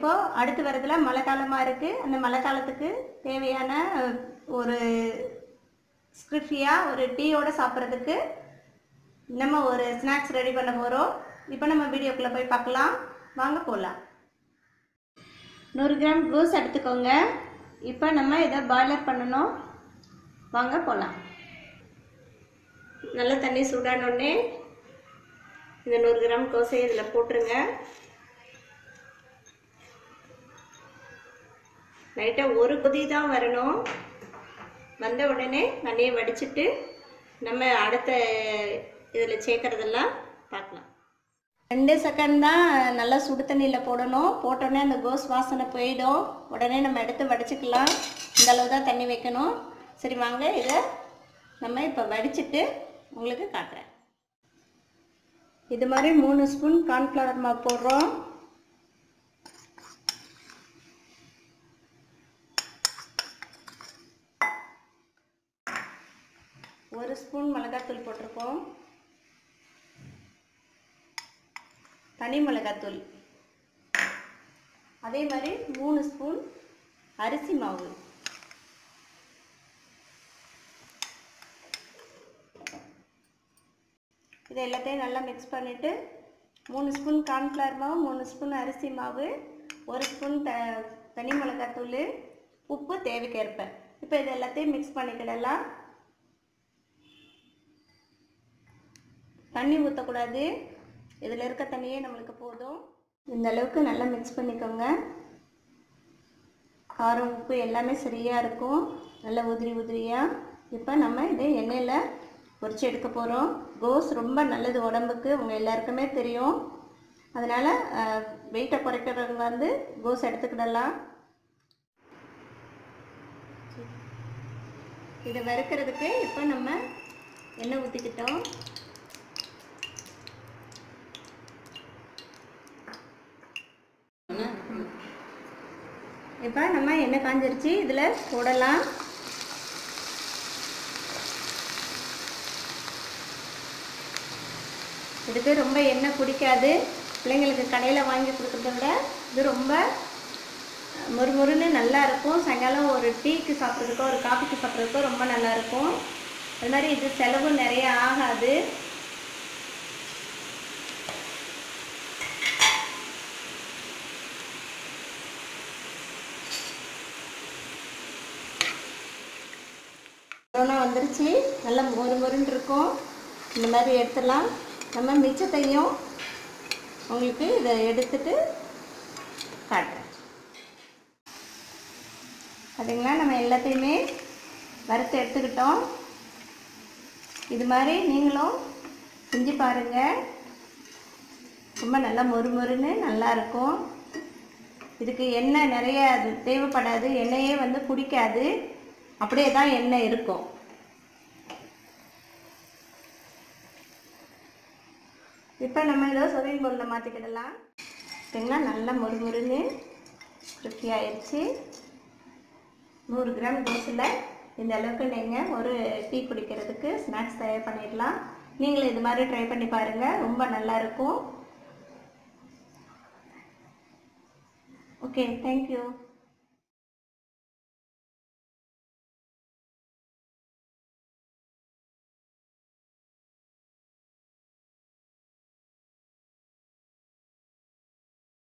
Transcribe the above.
இப்போது அடுத்து வரதுல மழை காலமாக இருக்குது. அந்த மழை காலத்துக்கு தேவையான ஒரு ஸ்கிரிஃபியாக ஒரு டீயோடு சாப்பிட்றதுக்கு நம்ம ஒரு ஸ்நாக்ஸ் ரெடி பண்ண போகிறோம். இப்போ நம்ம வீடியோக்குள்ளே போய் பார்க்கலாம். வாங்க போகலாம். 100 கிராம் கோஸ் எடுத்துக்கோங்க. இப்போ நம்ம இதை பாய்லர் பண்ணணும். வாங்க போகலாம். நல்ல தண்ணி சூடானோடனே இந்த 100 கிராம் கோஸை இதில் போட்டுருங்க. லைட்டாக ஒரு கொதி தான் வரணும். வந்த உடனே தண்ணியை வடிச்சிட்டு நம்ம அடுத்த இதில் சேர்க்குறதெல்லாம் பார்க்கலாம். 2 செகண்ட் தான் நல்லா சுடு தண்ணியில் போடணும். போட்டோடனே அந்த கோஸ் வாசனை போயிடும். உடனே நம்ம எடுத்து வடிச்சிக்கலாம். இந்த அளவு தான் தண்ணி வைக்கணும். சரி வாங்க, இதை நம்ம இப்போ வடிச்சிட்டு உங்களுக்கு காட்டுறேன். இது மாதிரி 3 ஸ்பூன் கார்ன்ஃப்ளவர் மாவு போடுறோம். ஒரு ஸ்பூன் மிளகாத்தூள் போட்டிருக்கோம். தனி மிளகாத்தூள். அதே மாதிரி 3 ஸ்பூன் அரிசி மாவு. இதை எல்லாத்தையும் நல்லா மிக்ஸ் பண்ணிவிட்டு 3 ஸ்பூன் கார்ன்ஃப்ளவர் மாவு, 3 ஸ்பூன் அரிசி மாவு, 1 ஸ்பூன் தனி மிளகாத்தூள், உப்பு தேவைக்கேற்ப. இப்போ இது எல்லாத்தையும் மிக்ஸ் பண்ணிக்கிடலாம். தண்ணி ஊற்றக்கூடாது. இதில் இருக்க தண்ணியே நம்மளுக்கு போதும். இந்த அளவுக்கு நல்லா மிக்ஸ் பண்ணிக்கோங்க. காரம் உப்பு எல்லாமே சரியாக இருக்கும். நல்லா உதிரி உதிரியாக. இப்போ நம்ம இதை எண்ணெயில் பொரிச்சு எடுக்க போகிறோம். கோஸ் ரொம்ப நல்லது உடம்புக்கு, உங்கள் எல்லாருக்குமே தெரியும். அதனால் வெயிட்டை குறைக்கிறவங்க வந்து கோஸ் எடுத்துக்கிடலாம். இதை வறுக்கிறதுக்கு இப்போ நம்ம எண்ணெய் ஊற்றிக்கிட்டோம். இப்போ நம்ம எண்ணெய் காஞ்சிருச்சு, இதில் போடலாம். இதுக்கு ரொம்ப எண்ணெய் பிடிக்காது. பிள்ளைங்களுக்கு கடையில் வாங்கி கொடுக்குறத விட இது ரொம்ப மொறுமொறுன்னு நல்லா இருக்கும். சாயங்காலம் ஒரு டீக்கு சாப்பிட்றதுக்கோ ஒரு காஃபிக்கு சாப்பிட்றதுக்கோ ரொம்ப நல்லாயிருக்கும். அது மாதிரி இது செலவு நிறைய ஆகாது. வந்துருச்சு. நல்லா மொறுமொறுன்னு இருக்கும். இந்த மாதிரி எடுத்துடலாம். நம்ம மிச்சத்தையும் உங்களுக்கு இதை எடுத்துட்டு காட்டுறேன். பார்த்தீங்களா, நம்ம எல்லாத்தையுமே வறுத்து எடுத்துக்கிட்டோம். இது மாதிரி நீங்களும் செஞ்சு பாருங்கள். ரொம்ப நல்லா மொறுமொறுன்னு நல்லா இருக்கும். இதுக்கு எண்ணெய் நிறைய தேவைப்படாது. எண்ணெயே வந்து குடிக்காது. அப்படியே தான் எண்ணெய் இருக்கும். இப்போ நம்ம இதை சர்விங் பவுலில் மாற்றிக்கிடலாம். பார்த்தீங்களா, நல்லா மொறுமொறுன்னு கிறிஸ்பி ஆயிடுச்சு. 100 கிராம் கோஸில் இந்த அளவுக்கு நீங்கள் ஒரு டீ குடிக்கிறதுக்கு ஸ்நாக்ஸ் தயார் பண்ணிடலாம். நீங்களும் இது மாதிரி ட்ரை பண்ணி பாருங்கள். ரொம்ப நல்லாயிருக்கும். Okay, thank you.